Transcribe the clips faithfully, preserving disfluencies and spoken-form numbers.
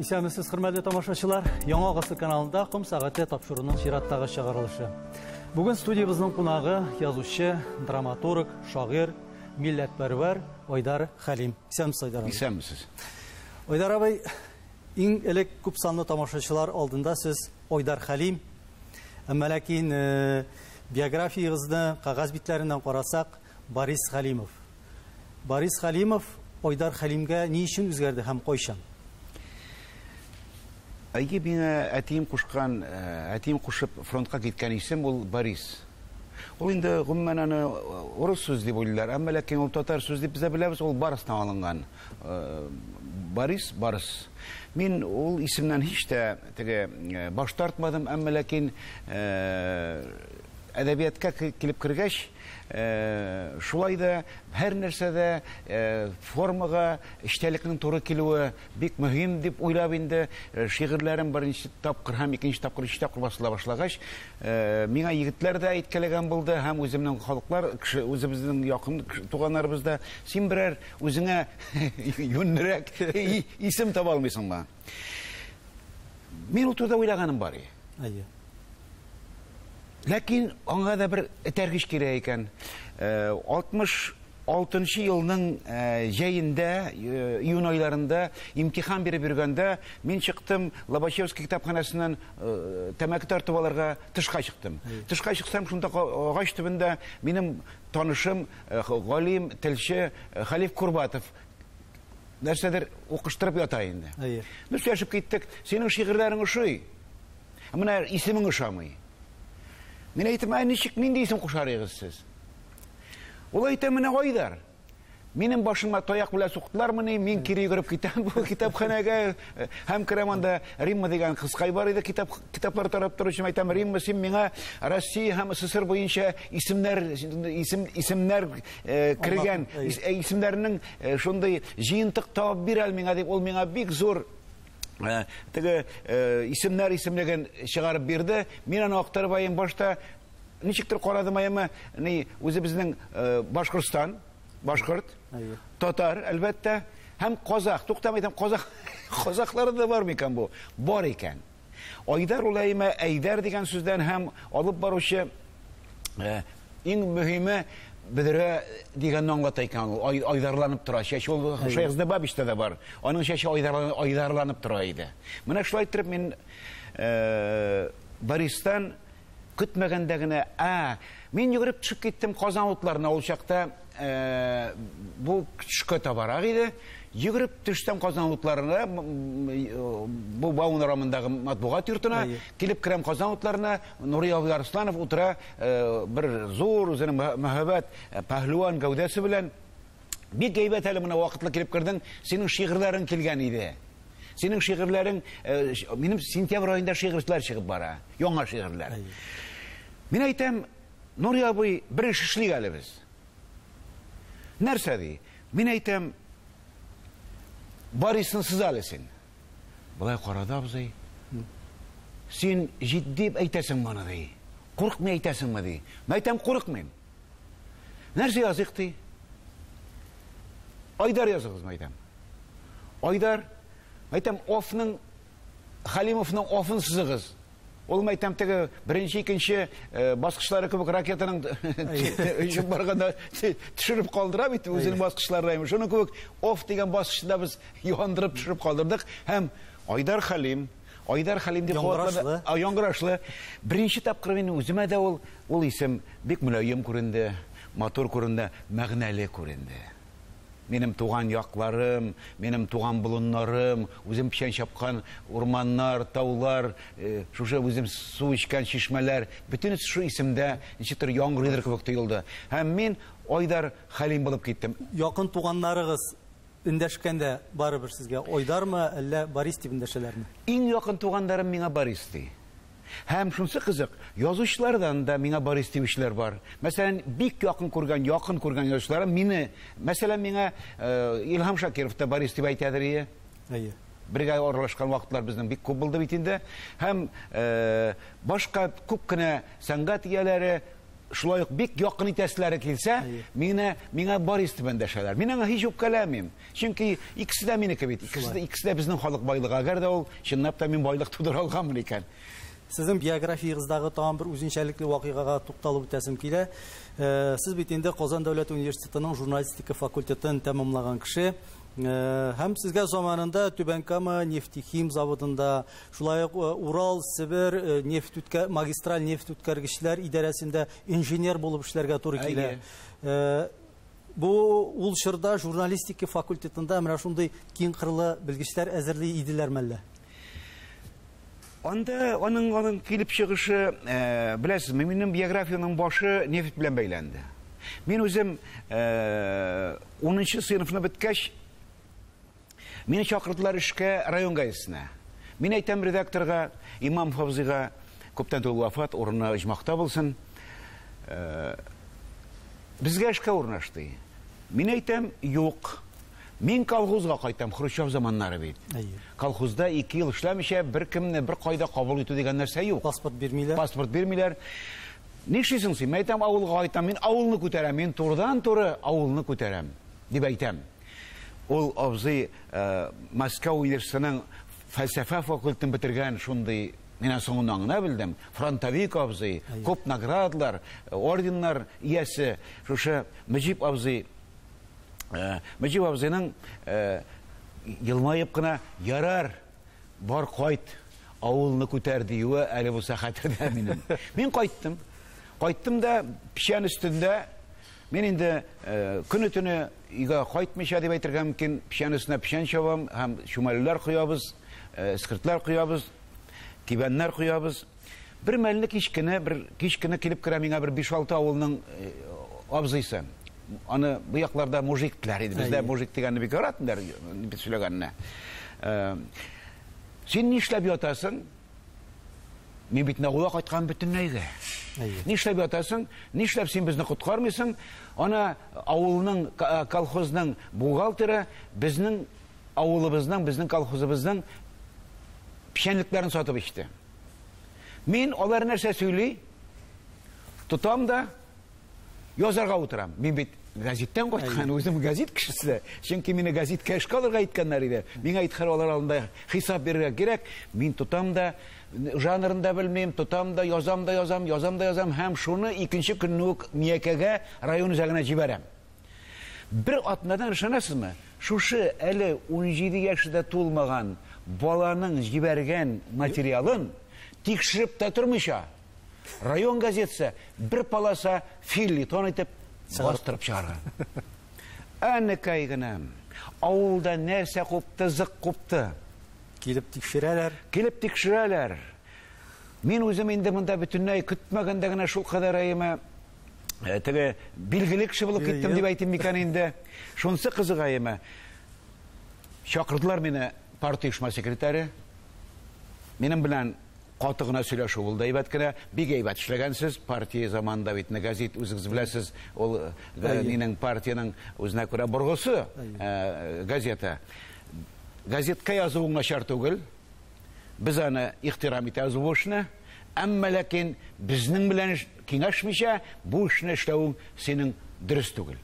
Исәмесез, хөрмәтле тамашачылар, Яңа Гасыр каналында Ком сәгате тапшыруның чираттагы чыгарылышы. Бүген студиябызның кунагы язучы, драматург, шагыйрь, милләтпәрвәр Айдар Хәлим. Исәмесез, Айдар абый. Исәмесез. Айдар абый, иң элек күп санлы тамашачылар алдында сез Айдар Хәлим. Әмма ләкин биографиягызны кагаз битләреннән карасак, Борис Хәлимов. Борис Хәлимов Айдар Хәлимгә ни өчен үзгәрде һәм кайчан? Әйе, миңа әтием кушкан, әтием кушып фронтка киткән исем ул Борис. Ул инде гомумән аны урыс сүз дип уйлыйлар, әмма ләкин ул татар сүз дип без беләбез, ул Барыстан алынган. Борис, Барыс. Мин ул исемнән һич тә теге баш тартмадым, әмма ләкин әдәбиятка килеп кергәч, шулай да һәр нәрсәдә формага, эчтәлекнең туры килүе бик мөһим дип уйлап инде, шигырьләрем беренче тапкыр һәм икенче тапкыр, өченче тапкыр басыла башлагач, миңа егетләр дә әйткәләгән булды, һәм үземнең халыклар, үзебезнең якын туганнарыбыз да, син берәр үзеңә юннәрәк исем таба алмыйсыңмы? Мин ул турыда уйлаганым бар. Әйе. Ләкин аңа да бер этәргеч кирәк икән. алтмыш алтынчы елның җәендә, июнь айларында имтихан биреп йөргәндә, мин чыктым Лобачевский китапханасыннан тәмәке тартып алырга тышка чыктым. Тышка чыксам, шунда агач төбендә минем танышым, галим, телче Халиф Курбатов нәрсәдер укыштырып ята инде. Без сөйләшеп киттек. Синең шигырьләрең ошый. Менә исемең ошамый. Мин әйтәм, ничек, нинди исем кушарыгыз сез? Ул әйтә, менә Айдар. Минем башыма таяк белән суктылармыни, мин кире йөгереп китәм бу китапханәгә. Һәм керәм анда Римма дигән кызкай бар иде, китап китаплар тарап торучы. Әйтәм, Римма, син миңа Россия һәм СССР буенча исемнәр исем исемнәр кергән, исемнәрнең шундый җыентык табып бир әл миңа дип, ул миңа бик зур теге исемнәр исемлеген чыгарып бирде. Мин аны актарып айым башта ничектер карадым аямы, ни үзебезнең Башкортстан, башкорт, татар, әлбәттә, һәм казак. Туктам әйтәм, казак, казаклары да бар микән бу? Бар икән. Айдар ул әймә Әйдәр дигән сүздән һәм алып баручы иң мөһиме Бедре дигән аңлата икән, айдарланып тора. Чәче ул Шәйхзадә Бабичтә дә бар. Аның чәче айдарланып тора иде. Менә шулай итеп мин Бористан көтмәгәндә генә, а, мин йөгереп төшеп киттем Казан утларына. Ул чакта бу төшкә табарак иде. Йөгереп төштем Казан утларына, бу Баун рамындагы матбугат йортына, килеп керәм Казан утларына, Нури абый Арсланов утыра, бер зур үзенең мәһабәт пәһлуан гәүдәсе белән, бик әйбәт әле менә вакытлы килеп кердең, синең шигырьләрең килгән иде. Синең шигырьләрең, минем сентябрь аенда шигырьләр чыгып бара, яңа шигырьләр. Мин әйтәм, Нури абый, бер эш эшлик әле без. Нәрсә ди? Мин әйтәм, Борисны сызал син. Булай карады абзый. Син җитди әйтәсең моны ди. Курыкмый әйтәсеңме ди? Мен әйтәм, курыкмыйм. Нәрсә язык ди? Айдар языгыз, әйтәм. Айдар, әйтәм, Офның Халимовның Офын сызыгыз. Ул әйтәм, теге беренче, икенче баскычлары кебек ракетаның өчеп барганда төшереп калдыра бит үзенең баскычларын. Шуның кебек Оф дигән баскычында без яндырып төшереп калдырдык. Һәм Айдар Хәлим, Айдар Хәлим дип куатлады, яңгырашлы. Беренче тапкыр мин үземә дә ул ул исем бик мөлаем күренде, матур күренде, мәгънәле күренде. Минем туган якларым, минем туган болыннарым, үзем печән чапкан урманнар, таулар, шушы үзем су ичкән чишмәләр, bütün шу исемдә ничектер яңгыр идер кебек тоелды. Һәм мин Айдар Хәлим булып киттем. Якын туганнарыгыз эндәшкәндә барыбер сезгә Айдармы, әллә Борис дип эндәшәләрме? Иң якын туганнарым миңа Борис ди. Һәм шунсы кызык, язучылардан да миңа Борис дигәннәр бар. Мәсәлән, бик якын күргән, якын күргән язучыларым мине, мәсәлән, миңа Илһам Шакиров та Борис дип әйтәдер. Әйе. Бергә аралашкан вакытлар безнең бик күп булды бит инде. Һәм башка күп кенә сәнгать ияләре шулай ук бик якын итәселәре килсә, миңа миңа бар истебен дәшәләр. Мин аңа һич үпкәләмим. Чөнки икесе дә минеке бит. Икесе дә икесе дә безнең халык байлыгы. Әгәр дә ул чынлап та мин байлык тудыра алганмын икән. Сезнең биографиягыздагы тагын бер үзенчәлекле вакыйгага тукталып үтәсем килә. Сез бит инде Казан дәүләт университетының журналистика факультетын тәмамлаган кеше. Һәм сезгә заманында Түбән-Кама нефтехим заводында, шулай ук Урал, Себер нефть үткә магистраль нефть үткәргечләр идарәсендә инженер булып эшләргә туры килә. Бу ул чорда журналистика факультетында менә шундый киң кырлы белгечләр әзерли иделәрме әллә? Анда аның аның килеп чыгышы, беләсез, минем биографиянең башы нефть белән бәйләнде. Мин үзем унынчы сыйныфны беткәч, мине чакырдылар эшкә район газетасына. Мин әйтәм редакторга, Имам Фавзыйга, күптән түгел вафат, урыны җмакта булсын. Безгә эшкә урнашты. Мин әйтәм, юк. Мин колхозга кайтам, Хрущев заманнары бит. Колхозда ике ел эшләмичә, бер кемне бер кайда кабул итү дигән нәрсә юк. Паспорт бирмиләр. Паспорт бирмиләр. Нишлисең син? Мин әйтәм, авылга кайтам, мин авылны күтәрәм, мин турыдан-туры авылны күтәрәм, дип әйтәм. Ул абзый Москва университетының фәлсәфә факультетын бетергән, шундый мин соңыннан гына белдем. Фронтовик абзый, күп наградалар, орденнар иясе, шушы Мөҗип абзый. Мөҗип абзыйның елмаеп кына ярар, бар кайт, авылны күтәр диюе әле булса хәтердә минем. Мин кайттым. Кайттым да пишән өстендә, мин инде көне-төне өйгә кайтмыйча дип әйтергә мөмкин, пишән өстенә пишән чабам, һәм шумаллар куябыз, скиртлар куябыз, кибәннәр куябыз. Бер мәлне кичкене, бер кичкене килеп керә миңа бер биш-алты авылның абзыйсы. Аны бу якларда мужик диләр иде. Бездә мужик дигәнне бик яратмыйлар, бит сөйләгәнне. Син нишләп ятасың? Мин бит нагуя кайткан бөтенләйгә. Нишләп ятасың? Нишләп син безне коткармыйсың? Ана авылның, колхозның бухгалтеры безнең авылыбызның, безнең колхозыбызның пишәнлекләрен сатып ичте. Мин алар нәрсә сөйли? Тутам да язарга утырам. Мин бит газеттан кайткан, үзем газет кешесе. Чөнки мине газеткә эшкә алырга әйткәннәр иде. Миңа әйткән алар алдында хисап бирергә кирәк. Мин тутам да жанрын да белмим, тутам да язам да язам, язам да язам, һәм шуны икенче көнне үк Миякәгә район үзәгенә җибәрәм. Бер атнадан ышанасызмы? Шушы әле унҗиде яшендә тулмаган баланың җибәргән материалын тикшереп тә тормыйча, район газетасы бер полоса филлитон итеп бастырып чыгарган. Әнекәй генә авылда нәрсә купты, зык купты. Килеп тикшерәләр. Килеп тикшерәләр. Мин үзем инде монда бөтенләй көтмәгәндә генә шул кадәр әйме теге билгеле кеше булып киттем дип әйтим микән инде. Шунсы кызыгайымы. Чакырдылар мине партия оешма секретаре. Минем белән каты гына сөйләшү булды. Әйбәт кенә, бик әйбәт эшләгәнсез. Партия заманында бит газет үзегез беләсез, ул минең партияның үзенә күрә боргысы газета. Газетка язу начар түгел. Без аны ихтирам итәбез бу эшне. Әмма ләкин безнең белән киңәшмичә бу эшне эшләү синең дөрес түгел.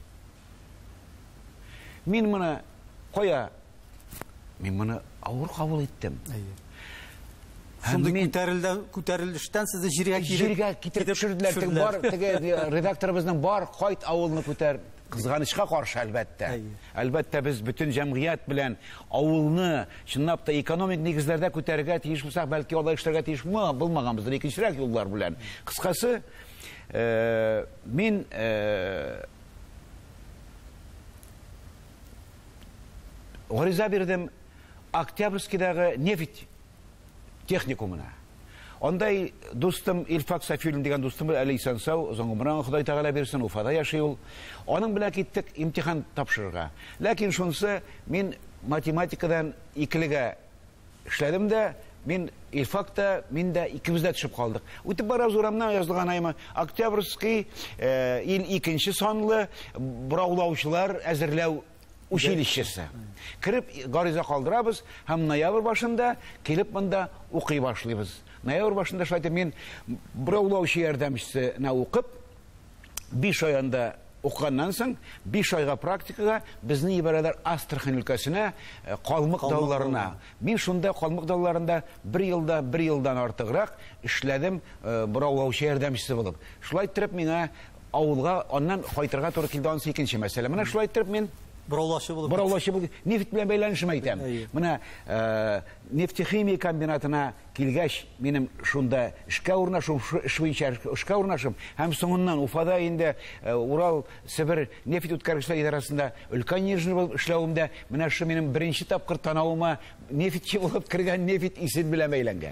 Мин моны кая? Мин моны авыр кабул иттем. Шундый күтәрелештән сезне җиргә китереп төшерделәр. Бар, теге редакторыбызның бар, кайт авылны күтәр. Кызганычка каршы әлбәттә. Әлбәттә без бөтен җәмгыять белән авылны чынлап та экономик нигезләрдә күтәрергә тиеш булсак, бәлки алай эшләргә тиеш булмаганбыздыр икенчерәк юллар белән. Кыскасы, мин гариза бирдем Октябрьскийдагы нефть техникумына. Ондай дустым Илфак Сафиуллин дигән дустым әле исән-сау, озын гомерен Ходай Тәгалә бирсен, Уфада яшый ул. Аның белән киттек имтихан тапшырырга. Ләкин шунысы, мин математикадан икелегә эшләдем дә, мин Илфакта, мин дә икебез дә төшеп калдык. Үтеп барабыз урамнан язылган айма Октябрьский ил икенче санлы бураулаучылар әзерләү училищесы. Кирип гариза калдырабыз, һәм ноябрь башында килеп монда укый башлыйбыз. Ноябрь башында шулай мен бураулаучы ярдәмчесе укып, биш ай анда укыганнан соң, биш айга практикага безнең ибарәләр Астрахань өлкәсенә, Калмык тауларына. Мин шунда Калмык тауларында бер елда, бер елдан артыграк эшләдем, бер аулаучы ярдәмчесе булып. Шулай итеп миңа авылга, аннан кайтырга туры килде, анысы икенче мәсьәлә. Менә шулай итеп мин Бораулашы булып. Бораулашы булып, нефт белән бәйләнешем әйтәм. Менә нефтехимия комбинатына килгәч, минем шунда эшкә урнашым, шуйчар эшкә урнашым, һәм соңыннан Уфада инде Урал Себер нефть үткәргечләр идарәсендә өлкән инженер булып эшләвемдә, менә шу минем беренче тапкыр танавыма нефтче булып кергән нефть исем белән бәйләнгән.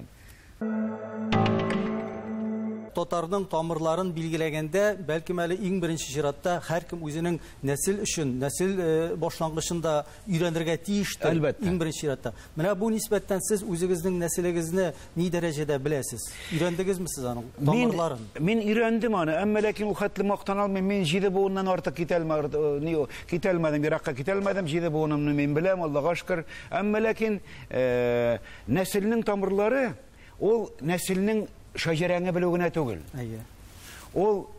Татарның тамырларын билгеләгәндә, бәлкем әле иң беренче чиратта һәркем үзенең нәсел өчен, нәсел башлангычында өйрәнергә тиештер. Иң беренче чиратта. Менә бу нисбәттән сез үзегезнең нәселегезне ни дәрәҗәдә беләсез? Өйрәндегезме сез аның тамырларын? Мин өйрәндем аны, әмма ләкин ул хәтле мактан алмыйм. Мин җиде буыннан артык китәлмәдем, китәлмәдем, еракка китәлмәдем, җиде буынымны мин беләм, Аллага шөкер. Әмма ләкин нәселнең тамырлары ул нәселнең шаҗарәңе белү генә түгел. Ул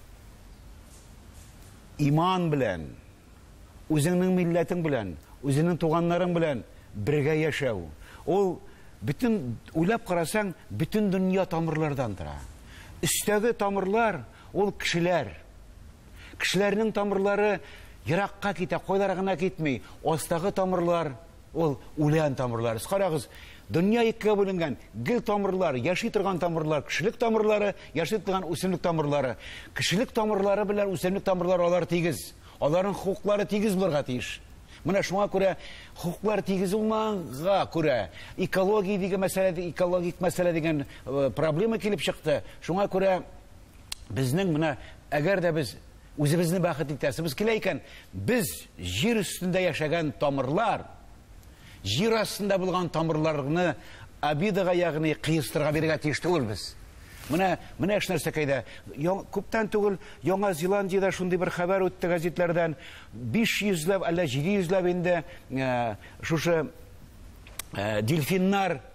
иман белән, үзеңнең милләтең белән, үзеңнең туганнарың белән бергә яшәү. Ул бүтән уйлап карасаң, бүтән дөнья тамырлардан тора. Өстәге тамырлар ул кешеләр. Кешеләрнең тамырлары еракка китә, кайлар гына китми. Астагы тамырлар ул үлән тамырлары. Карагыз, дөнья икегә бүленгән. Гел тамырлар, яши торган тамырлар, кешелек тамырлары, яши торган үсемлек тамырлары. Кешелек тамырлары белән үсемлек тамырлары алар тигез. Аларның хукуклары тигез булырга тиеш. Менә шуңа күрә хукуклар тигез булмаганга күрә экология дигән мәсьәлә, экологик мәсьәлә дигән проблема килеп чыкты. Шуңа күрә безнең менә әгәр дә без үзебезне бәхет итәсебез килә икән, без җир өстендә яшәгән тамырлар, җир астында булган тамырларны обидага, ягъни кыйстырга бирергә тиеш түгелбез. Менә менә эш нәрсә кайда. Күптән түгел Яңа Зеландиядә шундый бер хәбәр үтте газетләрдән. биш йөзләп, әллә җиде йөзләп инде шушы дельфиннар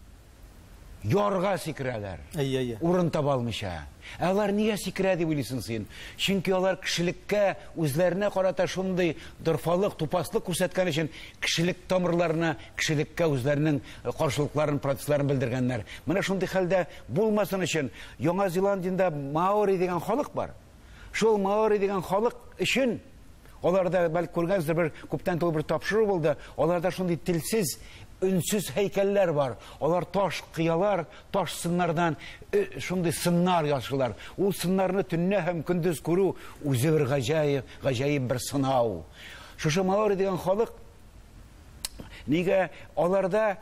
ярга сикерәләр. Урын таба алмыйча. Алар нигә сикерә дип уйлыйсың син? Чөнки алар кешелеккә үзләренә карата шундый дорфалык, тупаслык күрсәткән өчен кешелек тамырларына, кешелеккә үзләренең каршылыкларын, протестларын белдергәннәр. Менә шундый хәлдә булмасын өчен Яңа Зеландиядә Маори дигән халык бар. Шул Маори дигән халык өчен аларда бәлки күргәнсездер, бер күптән түгел бер тапшыру булды. Аларда шундый телсез, үнсез һәйкәлләр бар. Алар таш кыялар, таш сыннардан шундый сыннар ясыйлар. Ул сыннарны төнне һәм көндез күрү үзе бер гаҗайып, гаҗайып бер сынау. Шушы Маори дигән халык нигә аларда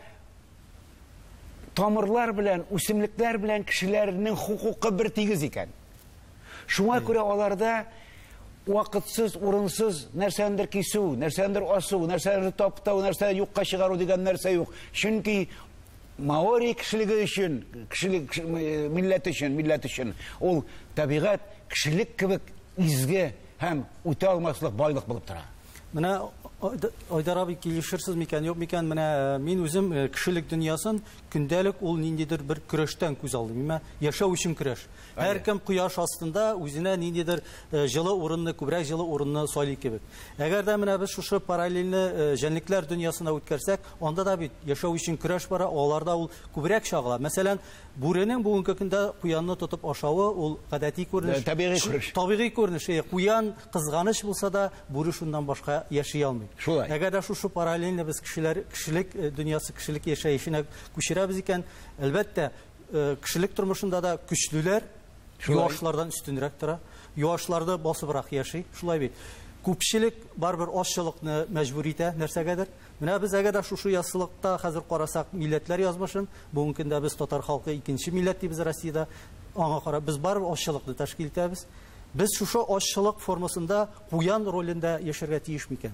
тамырлар белән, үсемлекләр белән кешеләрнең хукукы бер тигез икән. Шуңа күрә аларда вакытсыз, урынсыз нәрсәндер кисү, нәрсәндер асу, нәрсәндер таптау, нәрсә юкка чыгару дигән нәрсә юк. Чөнки Маори кешелеге өчен, кешелек милләт өчен, милләт өчен ул табигать кешелек кебек изге һәм үтә алмаслык байлык булып тора. Менә Айдар абый килешерсез микән, юк микән, менә мин үзем кешелек дөньясын көндәлек ул ниндидер бер көрәштән күз алдым. Менә яшәү өчен көрәш. Һәркем кояш астында үзенә ниндидер җылы урынны, күбрәк җылы урынны сайлый кебек. Әгәр дә менә без шушы параллельны җәнлекләр дөньясына үткәрсәк, анда да бит яшәү өчен көрәш бара, аларда ул күбрәк чагыла. Мәсәлән, бүренең бүгенге көндә куянны тотып ашавы ул гадәти күренеш. Табигый күренеш. Табигый күренеш. Куян кызганыч булса да, бүре шуннан башка яши алмый. Әгәр дә шушы параллельны без кешеләр, кешелек дөньясы, кешелек яшәешенә күчерәбез икән, әлбәттә, кешелек тормышында да көчлеләр юашлардан үстенрәк тора. Юашларда басыбрак яши. Шулай бит. Күпчелек барбер ашчылыкны мәҗбүр итә нәрсәгәдер. Менә без әгәр дә шушы ясылыкта хәзер карасак, милләтләр язмышын, бүгенге көндә без татар халкы икенче милләт дибез Россиядә. Аңа карап без барбер ашчылыкны тәшкил итәбез. Без шушы ашчылык формасында куян ролендә яшәргә тиеш микән?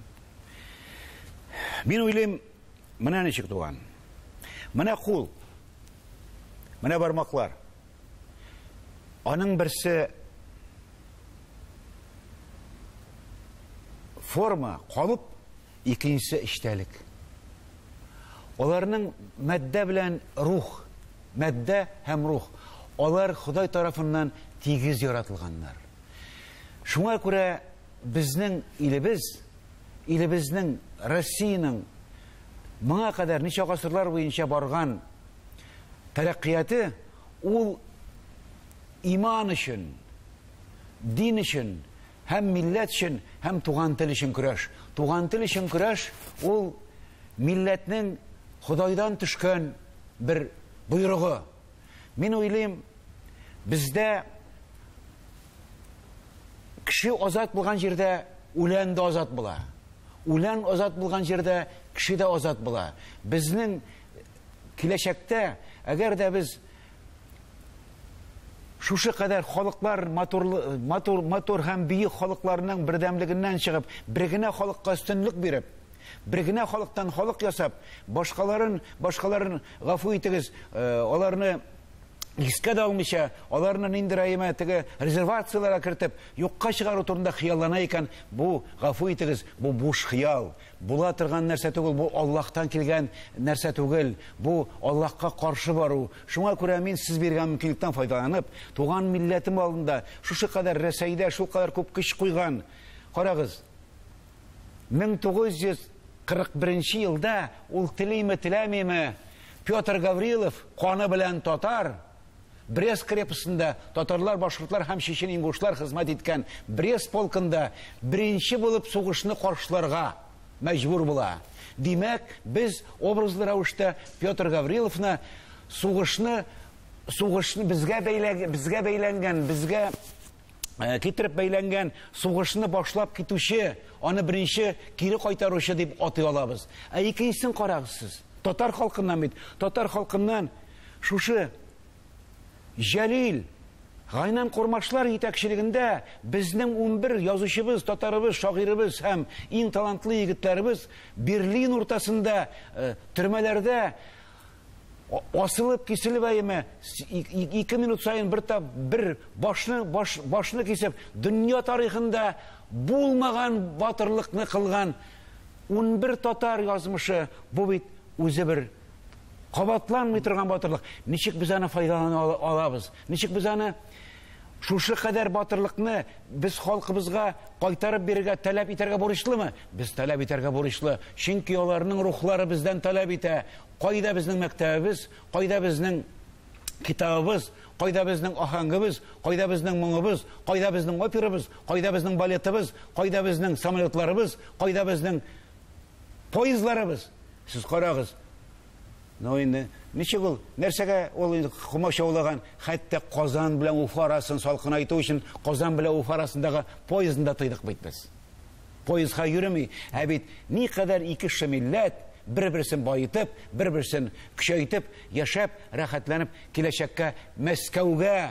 Мин уйлыйм, менә ничек туган. Менә кул. Менә бармаклар. Аның берсе форма, калып, икенчесе эчтәлек. Аларның матдә белән рух, матдә һәм рух, алар Ходай тарафыннан тигез яратылганнар. Шуңа күрә безнең илебез, илебезнең Россиянең моңа кадәр ничә гасырлар буенча барган тәрәккыяты ул иман өчен, дин өчен, һәм милләт өчен, һәм туган тел өчен көрәш. Туган тел өчен көрәш ул милләтнең Худайдан төшкән бер буйрыгы. Мин уйлыйм, бездә кеше азат булган җирдә үлән дә азат була. Үлән азат булган җирдә кеше дә азат була. Безнең киләчәктә, әгәр дә без шушы кадәр халыклар матур, матур, матур һәм бөек халыкларның бердәмлегеннән чыгып, бер генә халыкка өстенлек биреп, бер генә халыктан халык ясап, башкаларын, башкаларын гафу итегез, аларны искә дә алмыйча, аларны нинди рәймә теге резервацияларга кертеп, юкка чыгару турында хыяллана икән, бу гафу итегез, бу буш хыял. Була торган нәрсә түгел, бу Аллаһтан килгән нәрсә түгел, бу Аллаһка каршы бару. Шуңа күрә мин сез биргән мөмкинлектән файдаланып, туган милләтем алдында шушы кадәр Рәсәйдә шул кадәр күп көч куйган. Карагыз, мең тугыз йөз кырык беренче елда ул телиме теләмиме Петр Гаврилов каны белән татар Брест крепостында татарлар, башкортлар һәм чечен ингушлар хезмәт иткән Брест полкында беренче булып сугышны каршыларга мәҗбүр була. Димәк, без образлы рәвештә Петр Гавриловны сугышны сугышны безгә бәйләгән, безгә бәйләнгән, безгә китереп бәйләнгән сугышны башлап китүче, аны беренче кире кайтаручы дип атый алабыз. Ә икенчесен карагыз сез. Татар халкыннан бит, татар халкыннан шушы Җәлил Гайнан Курмашлар итәкчелегендә безнең унбер язучыбыз, татарыбыз, шагыйрыбыз һәм иң талантлы егетләребез Берлин уртасында төрмәләрдә асылып киселеп әйме ике минут сайын бер тап бер башны баш, башны кисеп дөнья тарихында булмаган батырлыкны кылган унбер татар язмышы бу бит үзе бер кабатланмый торган батырлык. Ничек без аны файдалана алабыз? Ничек без аны шушы кадәр батырлыкны без халкыбызга кайтарып бирергә таләп итәргә бурычлымы? Без таләп итәргә бурычлы. Чөнки аларның рухлары бездән таләп итә. Кайда безнең мәктәбебез, кайда безнең китабыбыз, кайда безнең ахаңгыбыз, кайда безнең моңыбыз, кайда безнең операбыз, кайда безнең балетыбыз, кайда безнең самолетларыбыз, кайда безнең поездларыбыз? Сез карагыз. Но инде ничек ул нәрсәгә ул хомашаулаган, хәтта Казан белән Уфа арасын салкынайту өчен Казан белән Уфа арасындагы поездында тыйдык бит без. Поездга йөрми, ә бит никадәр ике милләт бер-берсен байытып, бер-берсен көчәйтеп, яшәп, рәхәтләнеп киләчәккә Мәскәүгә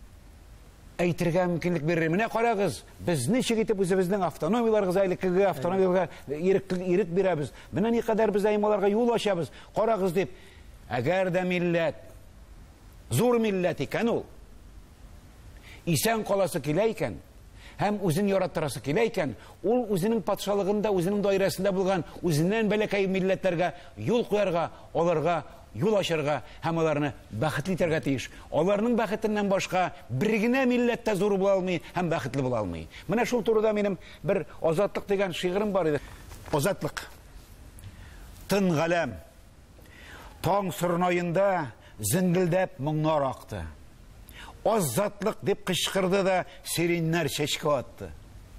әйтергә мөмкинлек бирер. Менә карагыз, без ничек итеп үзебезнең автономияларга, элеккеге автономияларга иреклек ирек бирәбез. Менә никадәр без аймаларга юл ачабыз. Карагыз дип, әгәр дә милләт, зур милләт икән ул, исән каласы килә икән, һәм үзен яраттырасы килә икән, ул үзенең патшалыгында, үзенең даирәсендә булган үзеннән бәләкәй милләтләргә юл куярга, аларга юл ачарга һәм аларны бәхетле итәргә тиеш. Аларның бәхетеннән башка бер генә милләттә зур була алмый һәм бәхетле була алмый. Менә шул турыда минем бер азатлык дигән шигырем бар иде. Азатлык. Тын галәм. Таң сырнайында зиңгелдәп моңнар акты. Азатлык дип кычкырды да сиреннәр чәчкә атты.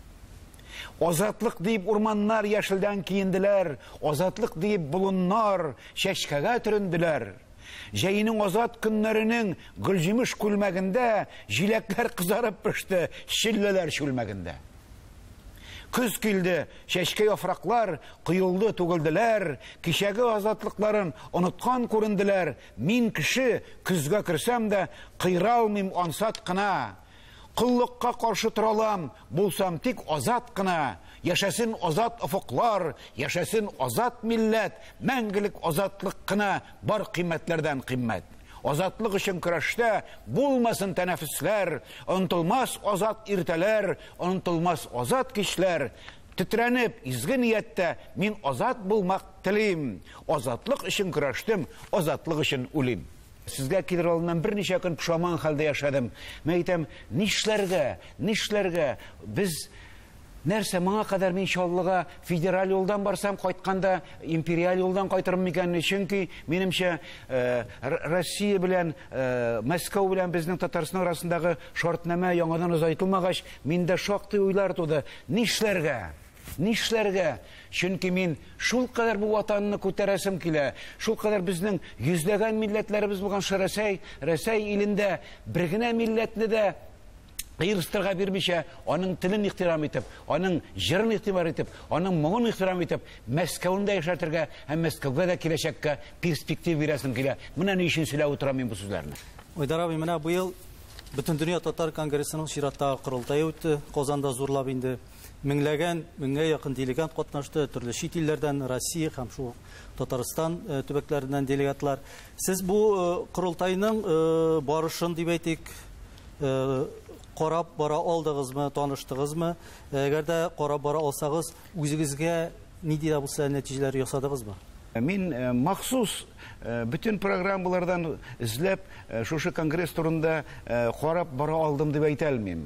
Азатлык дип урманнар яшелдән киенделәр, азатлык дип болыннар чәчкәгә төренделәр. Җәйнең азат көннәренең гөлҗимеш күлмәгендә җиләкләр кызарып пеште, чилләләр чүлмәгендә. Көз килде, чәчкә яфраклар кыелды, түгелделәр, кичәге азатлыкларын оныткан күренделәр. Мин кеше көзгә керсәм дә кыйра алмыйм ансат кына. Кыллыкка каршы торалам, булсам тик азат кына. Яшәсен азат офыклар, яшәсен азат милләт, мәңгелек азатлык кына бар кыйммәтләрдән кыйммәт. Азатлык өчен көрәштә булмасын тәнәфесләр, онытылмас азат иртәләр, онытылмас азат кичләр. Titrәнеп, изге нияттә мин азат булмак телим. Азатлык өчен көрәштем, азатлык өчен үлим. Сезгә килер алдыннан берничә көн пушаман хәлдә яшадым. Мен әйтәм, нишләргә, нишләргә без нәрсә моңа кадәр мин Чаллыга федераль юлдан барсам, кайтканда империаль юлдан кайтырмын микән? Чөнки минемчә Россия белән Мәскәү белән безнең Татарстан арасындагы шартнама яңадан озайтылмагач, миндә шактый уйлар туды. Нишләргә? Нишләргә? Чөнки мин шул кадәр бу ватанны күтәрәсем килә. Шул кадәр безнең йөзләгән милләтләребез булган Рәсәй, Рәсәй илендә бер генә милләтне дә кыйрыстырга бирмичә, аның телен ихтирам итеп, аның җырын ихтимар итеп, аның моңын ихтирам итеп, Мәскәүдә яшәтергә һәм Мәскәүгә дә киләчәккә перспектива бирәсем килә. Менә ни өчен сөйләп утырам мин бу сүзләрне. Айдар абый, менә бу ел Бөтен дөнья татар конгрессының чираттагы корылтае үтте. Казанда зурлап инде меңләгән, меңгә якын делегат катнашты, төрле чит илләрдән, Россия һәм шу Татарстан төбәкләреннән делегатлар. Сез бу корылтайның барышын дип әйтик, карап бара алдыгызмы, таныштыгызмы? Әгәр дә карап бара алсагыз, үзегезгә нинди дә булса нәтиҗәләр ясадыгызмы? Мин махсус bütün программалардан эзләп шушы конгресс турында карап бара алдым дип әйтә алмыйм.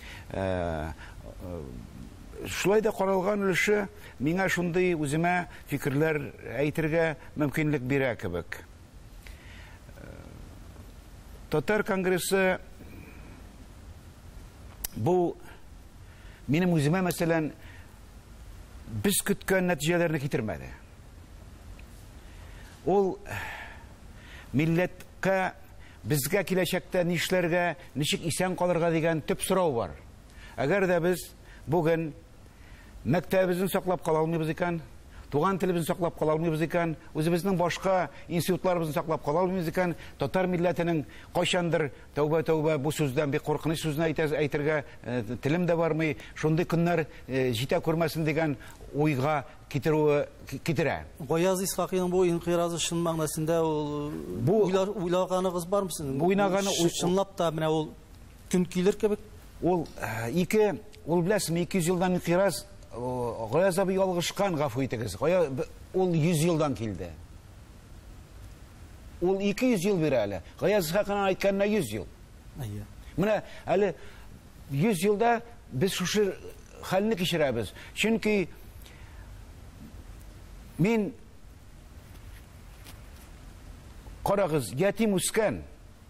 Шулай да каралган өлеше миңа шундый үземә фикерләр әйтергә мөмкинлек бирә кебек. Татар конгрессы бу минем үземә мәсәлән без көткән нәтиҗәләрне китермәде. Ул милләткә, безгә киләчәктә нишләргә, ничек исән калырга дигән төп сорау бар. Әгәр дә без бүген мәктәбебезне саклап кала алмыйбыз икән, туган телебезне саклап кала алмыйбыз икән, үзебезнең башка институтларыбызны саклап кала алмыйбыз икән, татар милләтенең кайчандыр тәүбә-тәүбә бу сүздән бик куркыныч сүзне әйтергә телем дә бармый, шундый көннәр җитә күрмәсен дигән уйга китерү китерә. Гаяз Исхакыйның бу инкыйразы шын мәгънәсендә ул уйлаганыгыз бармы сезнең? Бу уйлаганы шынлап та менә ул көн килер кебек. Ул ике, ул беләсезме, ике йөз елдан инкыйраз Гаяз абый ялгышкан, гафу итегез. Ул йөз елдан килде. Ул ике йөз ел бирә әле. Гаяз Исхакыйның әйткәненә йөз ел. Менә әле йөз елда без шушы хәлне кичерәбез. Чөнки мин карагыз, ятим үскән,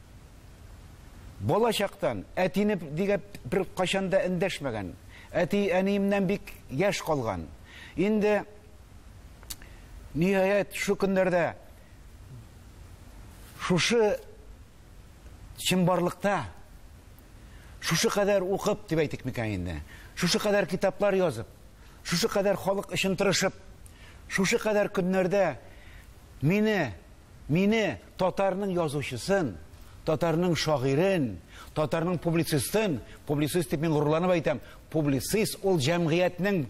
бала чактан әтине дигән бер кашанда эндәшмәгән, әти әниемнән бик яшь калган. Инде ниһаять шу көннәрдә шушы чынбарлыкта шушы кадәр укып дип әйтик микән инде, шушы кадәр китаплар язып, шушы кадәр халык өчен тырышып, шушы кадәр көннәрдә мине, мине татарның язучысын, татарның шагыйрен, татарның публицистын, публицист дип мин горурланып әйтәм, публицист ул җәмгыятьнең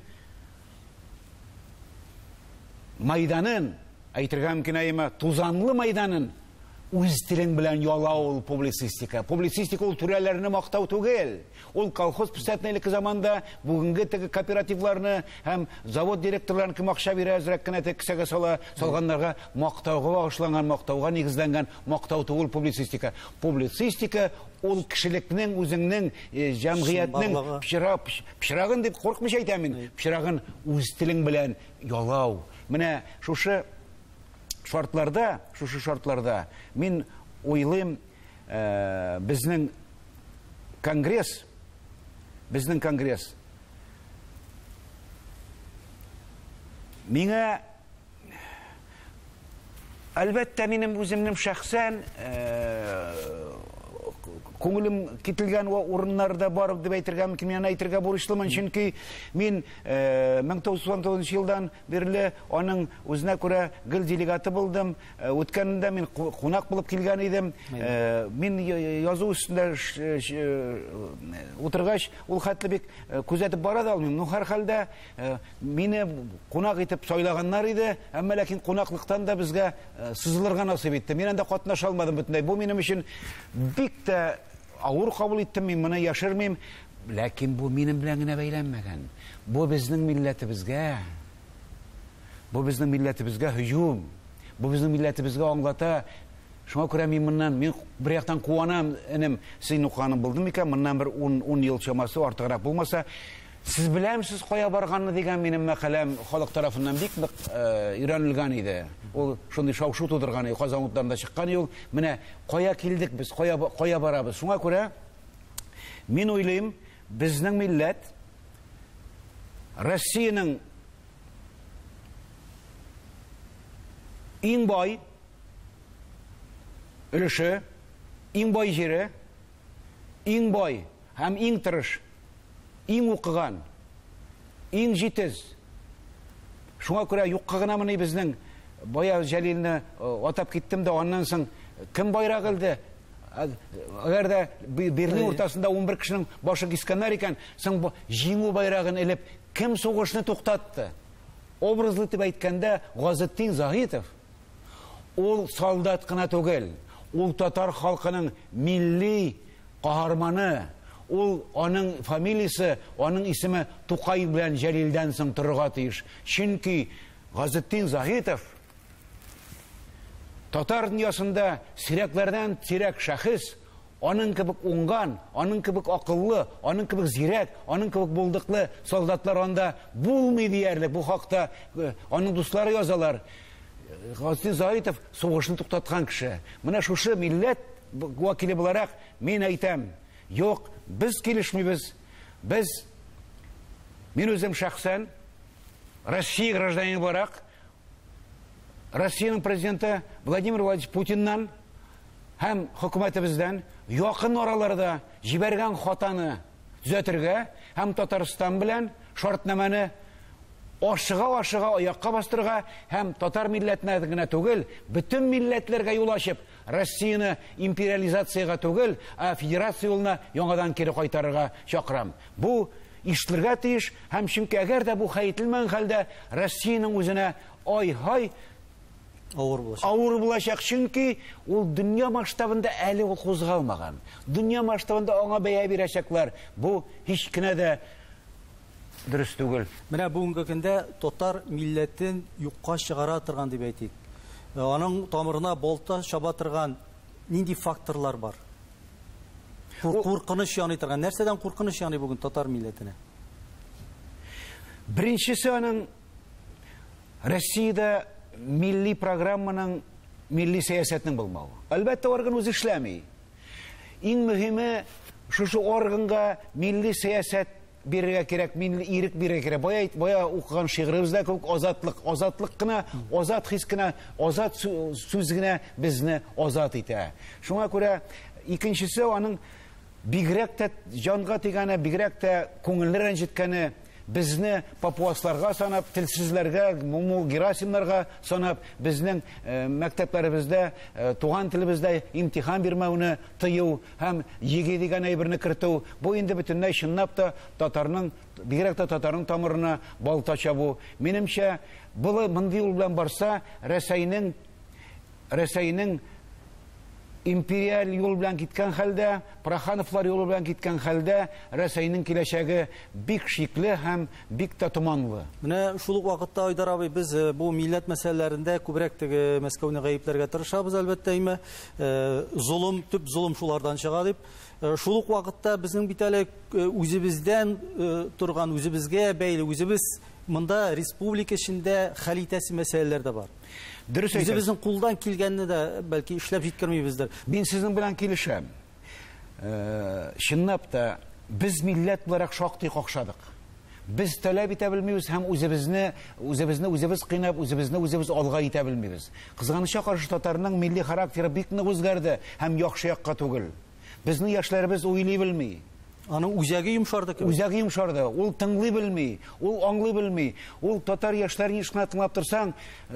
майданын, әйтергә мөмкин, тузанлы майданын үз телең белән ялау ул публицистика. Публицистика ул түрәләрне мактау түгел. Ул колхоз председательлеге заманда бүгенге теге кооперативларны һәм завод директорларын кем акча бирә, әзрәк кенә кесәгә сала, салганнарга мактауга багышланган, мактауга нигезләнгән мактау түгел публицистика. Публицистика ул кешелекнең, үзеңнең, җәмгыятьнең пычрагын дип куркмыйча әйтәм мин, пычрагын үз телең белән ялау. Менә шушы шартларда, шушы шартларда мин уйлыйм, безнең конгресс, безнең конгресс миңа әлбәттә минем үземнең шәхсән күңелем кителгән урыннарда бар дип әйтергә мөмкин, мин әйтергә бурычлымын, чөнки мин мең тугыз йөз ун тугызынчы елдан бирле аның үзенә күрә гел делегаты булдым. Үткәндә мин кунак булып килгән идем. Мин язу өстендә утыргач, ул хәтле бик күзәтеп бара да алмыйм. Ну, һәр хәлдә мине кунак итеп сайлаганнар иде, әмма ләкин кунаклыктан да безгә сызылырга насыйп итте. Мин анда катнаша алмадым бөтенләй. Бу минем өчен бик тә авыр кабул иттем, мин моны яшермим, ләкин бу минем белән генә бәйләнмәгән. Бу безнең милләтебезгә, бу безнең милләтебезгә һөҗүм, бу безнең милләтебезгә аңлата, Шуңа күрә мин моннан, мин бер яктан куанам, энем, син укганым булды микән, моннан бер ун ел чамасы артыграк булмаса, сез беләмсез кая барганны дигән минем мәкаләм халык тарафыннан бик нык өйрәнелгән иде. Ул шундый шау-шу тудырган иде, Казан утларында чыккан ул. Менә кая килдек без, кая кая барабыз. Шуңа күрә мин уйлыйм, безнең милләт Россиянең иң бай өлеше, иң бай җире, иң бай һәм иң тырыш, иң укыган, иң җитез. Шуңа күрә юкка гынамыни безнең бая Җәлилне атап киттем дә, аннан соң кем байрак илде? Әгәр дә Берлин уртасында ун бер кешенең башы кискәннәр икән, соң җиңү байрагын элеп, кем сугышны туктатты? Образлы итеп әйткәндә, Газетдин Заһитов ул солдат кына түгел, ул татар халкының милли каһарманы, ул аның фамилиясе, аның исеме Тукай белән Җәлилдән соң торырга тиеш. Чөнки Газетдин Заһитов татар дөньясында сирәкләрдән сирәк шәхес, аның кебек уңган, аның кебек акыллы, аның кебек зирәк, аның кебек булдыклы солдатлар анда булмый диярлек. Бу хакта аның дуслары язалар. Газетдин Заһитов сугышны туктаткан кеше. Менә шушы милләт вәкиле буларак мин әйтәм, юк, без килешмибез. Без, мин үзем шәхсән Россия гражданин буларак Россиянең президенты Владимир Владимирович Путиннан һәм хөкүмәтебездән якын араларда җибәргән хатаны төзәтергә һәм Татарстан белән шартнаманы ашыга-ашыга аякка бастырырга һәм татар милләтенә генә түгел, бөтен милләтләргә юл ачып, Россияны империализациягә түгел, ә федерация юлына яңадан кире кайтарырга чакырам. Бу ишетелергә тиеш һәм чөнки әгәр дә бу хәйтелмәгән хәлдә Россиянең үзенә ай-һай авыр булачак. Авыр булачак, чөнки ул дөнья масштабында әле ул кузгалмаган. Дөнья масштабында аңа бәя бирәчәкләр. Бу һич кенә дә дөрес түгел. Менә бүгенге көндә татар милләтен юкка чыгара торган дип әйтик. Аның тамырына болта чаба торган нинди факторлар бар? Куркыныч яный торган. Нәрсәдән куркыныч яный бүген татар милләтенә? Беренчесе аның Россиядә милли программаның, милли сәясәтнең булмауы. Әлбәттә, орган үзе эшләми. Иң мөһиме, шушы органга милли сәясәт бирергә кирәк, милли ирек бирергә кирәк. Бая, бая укыган шигырыбызда күп азатлык, азатлык кына, азат хис кына, азат сүз генә безне азат итә. Шуңа күрә икенчесе аның бигрәк тә җанга тигәне, бигрәк тә күңелне рәнҗеткәне, безне папуасларга санап, телсезләргә, Муму Герасимнарга санап, безнең мәктәпләребездә, туган телебездә имтихан бирмәүне тыю һәм ЕГЭ дигән әйберне кертү. Бу инде бөтенләй чынлап та татарның, бигрәк тә татарның тамырына балта чабу. Минемчә, бу мондый юл белән барса, Рәсәйнең Рәсәйнең империаль юл белән киткән хәлдә, Прохановлар юлы белән киткән хәлдә, Рәсәйнең киләчәге бик шикле һәм бик тә томанлы. Менә шул ук вакытта, Айдар абый, без бу милләт мәсьәләләрендә күбрәк теге Мәскәүне гаепләргә тырышабыз, әлбәттә, име, зулым, төп зулым шулардан чыга дип. Шул ук вакытта безнең бит әле үзебездән торган, үзебезгә бәйле, үзебез монда республика эчендә хәл итәсе мәсьәләләр дә бар. Дөрес әйтәсез. Үзебезнең кулдан килгәнне дә бәлки эшләп җиткермибездер. Мин сезнең белән килешәм. Чынлап та без милләт буларак шактый какшадык. Без таләп итә белмибез һәм үзебезне, үзебезне үзебез кыйнап, үзебезне үзебез алга итә белмибез. Кызганычка каршы татарның милли характеры бик нык үзгәрде һәм яхшы якка түгел. Безнең яшьләребез уйлый белми. Аның үзәге йомшарды кебек. Үзәге йомшарды. Ул тыңлый белми, ул аңлый белми. Ул татар яшьләрен ишкән тыңлап торсаң,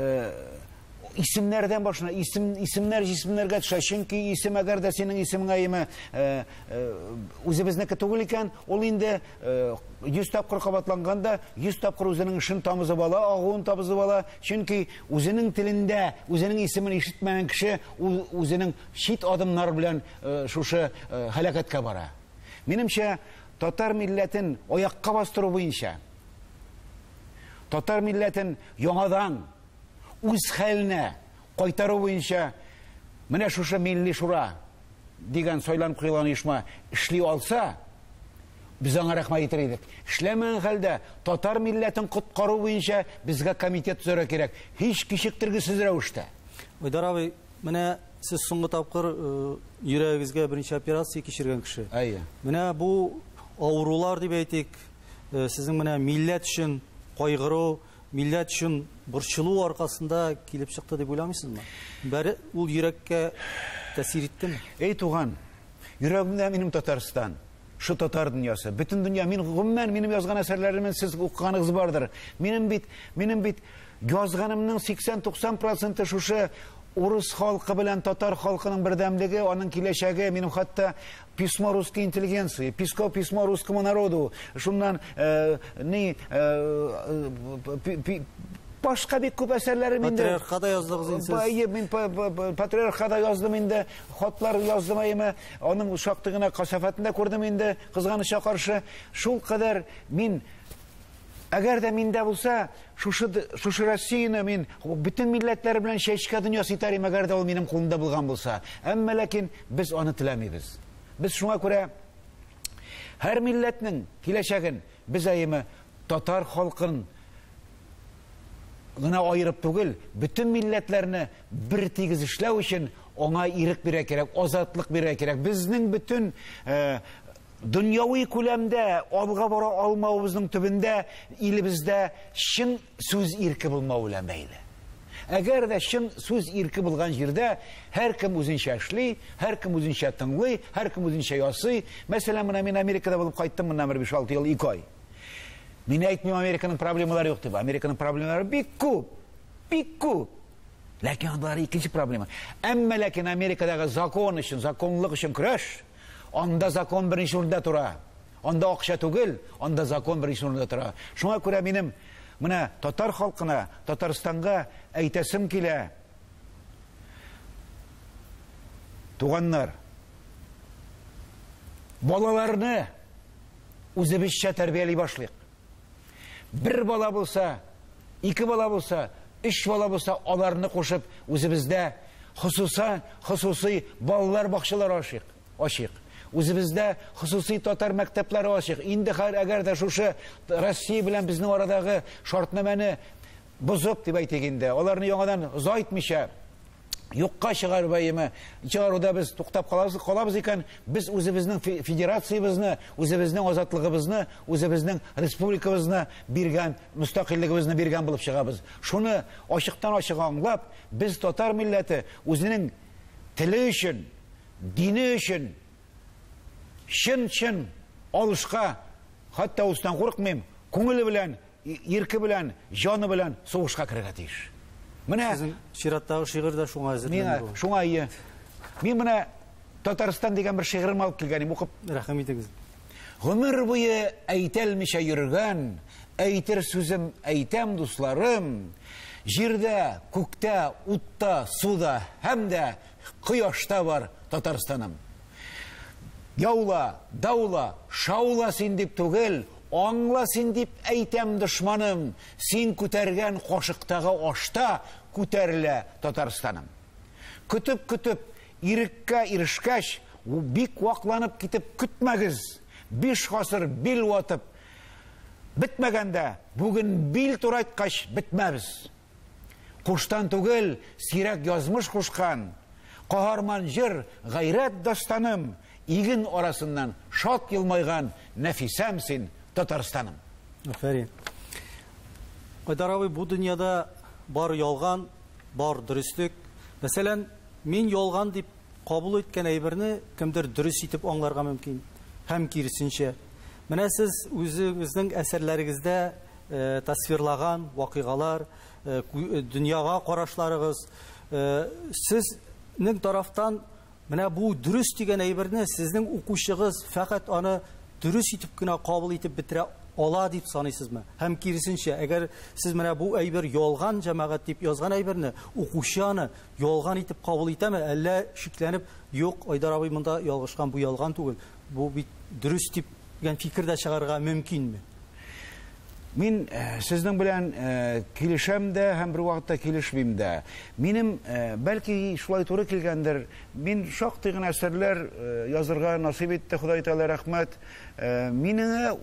исемнәрдән башына, исем исемнәр җисемнәргә төшә. Чөнки исем әгәр дә синең исемеңә име үзебезнеке түгел икән, ул инде йөз тапкыр кабатланганда, йөз тапкыр үзенең эшен тамызып ала, агуын табызып ала. Чөнки үзенең телендә, үзенең исемен ишетмәгән кеше үзенең чит адымнар белән шушы һәлакәткә бара. Минемчә, татар милләтен аякка бастыру буенча, татар милләтен яңадан үз хәленә кайтару буенча менә шушы милли шура дигән сайланып куелган оешма эшли алса, без аңа рәхмәт итер идек. Эшләмәгән хәлдә татар милләтен коткару буенча безгә комитет төзәргә кирәк. Һич кичектергесез рәвештә. Айдар абый, менә сез соңгы тапкыр йөрәгегезгә беренче операция кичергән кеше. Әйе. Менә бу авырулар дип әйтик, сезнең менә милләт өчен кайгыру, милләт өчен борчылу аркасында килеп чыкты дип уйламыйсызмы? Бәре ул йөрәккә тәэсир иттеме? Эй туган, йөрәгемдә минем Татарстан, шу татар дөньясы. Бөтен дөнья, мин гомумән минем язган әсәрләремне сез укыганыгыз бардыр. Минем бит, минем бит язганымның сиксән-туксан проценты шушы урыс халкы белән татар халкының бердәмлеге, аның киләчәге, минем хәтта письмо русской интеллигенции, письмо письмо русскому народу, шуннан ни башка бик күп әсәрләрем инде. Патриархада яздыгыз инде. Бай, мин патриархада яздым инде, хатлар яздым айма, аның шактый гына касафатында күрдем инде, кызганычка каршы. Шул кадәр мин әгәр дә миндә булса, шушы шушы Россияны мин бүтән милләтләр белән чәчкә дөньясы итәрим, әгәр дә ул минем кулымда булган булса. Әмма ләкин без аны теләмибез. Без шуңа күрә һәр милләтнең киләчәген без әйеме татар халкын гына айырып түгел, бүтән милләтләрне бер тигез эшләү өчен аңа ирек бирә кирәк, азатлык бирә кирәк. Безнең бүтән дөньяви күләмдә алга бара алмавыбызның төбендә илебездә чын сүз ирке булмау белән бәйле. Әгәр дә чын сүз ирке булган җирдә һәркем үзенчә эшли, һәркем үзенчә тыңлый, һәркем үзенчә ясый. Мәсәлән, менә мин Америкада булып кайттым моннан бер биш-алты ел, ике ай. Мин әйтмим, Американың проблемалары юк дип. Американың проблемалары бик күп, бик күп. Ләкин алар икенче проблема. Әмма ләкин Америкадагы закон өчен, законлык өчен көрәш, анда закон беренче урында тора. Анда акча түгел, анда закон беренче урында тора. Шуңа күрә минем менә татар халкына, Татарстанга әйтәсем килә. Туганнар, балаларны үзебезчә тәрбияли башлыйк. Бер бала булса, ике бала булса, өч бала булса, аларны кушып үзебездә хусусан, хусусый балалар бакчалары ачык, ачык. Үзебездә хусусый татар мәктәпләре ачык. Инде әгәр дә шушы Россия белән безнең арадагы шартнамәне бозып дип әйтик инде, аларны яңадан озайтмыйча юкка чыгарып әйеме, чыгаруда без туктап калабыз, калабыз икән, без үзебезнең федерациябызны, үзебезнең азатлыгыбызны, үзебезнең республикабызны биргән, мустакиллыгыбызны биргән булып чыгабыз. Шуны ачыктан ачык аңлап, без татар милләте үзенең теле өчен, дине өчен чын-чын алышка, хәтта устан курыкмыйм, күңеле белән, ирке белән, җаны белән сугышка керергә тиеш. Менә чираттагы шигырь дә шуңа әзерләнгән. Мин шуңа ие. Мин менә Татарстан дигән бер шигырем алып килгәнем, укып. Рәхим итегез. Гомер буе әйтелмичә йөргән, әйтер сүзем әйтәм дусларым, җирдә, күктә, утта, суда һәм дә кояшта бар Татарстаным. Яула, даула, шаула син дип түгел, аңла син дип әйтәм дошманым, син күтәргән кашыктагы ашта күтәрелә Татарстаным. Көтеп-көтеп, иреккә ирешкәч, бик вакланып китеп көтмәгез. Биш гасыр бил ватып, бетмәгәндә, бүген бил турайткач бетмәбез. Куштан түгел, сирәк язмыш кушкан, каһарман җыр, гайрәт дастаным, иген арасыннан шат елмайган нәфисәм син Татарстаным. Афәрин. Айдар абый, бу дөньяда бар ялган, бар дөрестлек. Мәсәлән, мин ялган дип кабул иткән әйберне кемдер дөрес итеп аңларга мөмкин. Һәм киресенчә. Менә сез үзегезнең әсәрләрегездә тасвирлаган вакыйгалар, дөньяга карашларыгыз, сезнең тарафтан менә бу дөрес дигән әйберне сезнең укучыгыз фақат аны дөрес итеп кенә кабул итеп бетерә ала дип саныйсызмы? Һәм киресенчә, әгәр сез менә бу әйбер ялган җәмәгать дип язган әйберне укучы аны ялган итеп кабул итәме, әллә шикләнеп, юк, Айдар абый монда ялгышкан, бу ялган түгел, бу бит дөрес дип дигән фикердә чыгарга мөмкинме? Мин сезнең белән килешәм дә һәм бер вакытта килешмим дә. Минем бәлки шулай туры килгәндер. Мин шактый гына әсәрләр язырга насыйп итте, Ходай Тәгалә рәхмәт. Мине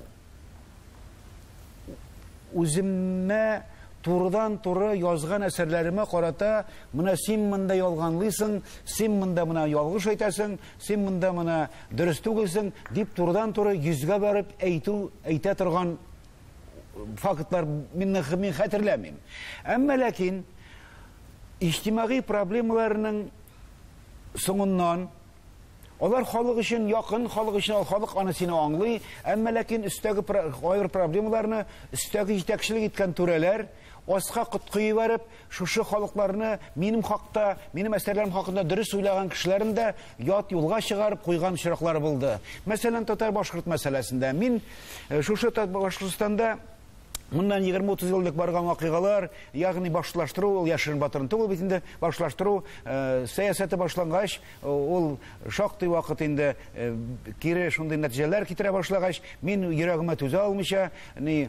үземне турыдан туры язган әсәрләремә карата, менә син монда ялганлыйсың, син монда менә ялгыш әйтәсең, син монда менә дөрес түгелсең дип турыдан туры йөзгә барып әйтү әйтә торган фактлар мине мин хәтерләмим. Әмма ләкин иҗтимагый проблемаларның соңыннан алар халык өчен якын, халык өчен халык аны сине аңлый, әмма ләкин өстәге айыр проблемаларны өстәге җитәкчелек иткән түрәләр аска коткый барып, шушы халыкларны минем хакта, минем әсәрләрем хакында дөрес уйлаган кешеләрне дә ят юлга чыгарып куйган чыраклары булды. Мәсәлән, татар-башкорт мәсьәләсендә мин шушы Башкортстанда Моннан егерме утыз еллык барган вакыйгалар, ягъни башлаштыру, ул яшерен батырын түгел бит инде, башлаштыру сәясәте башлангач, ул шактый вакыт инде кире шундый нәтиҗәләр китерә башлагач, мин йөрәгемә түзә алмыйча, ни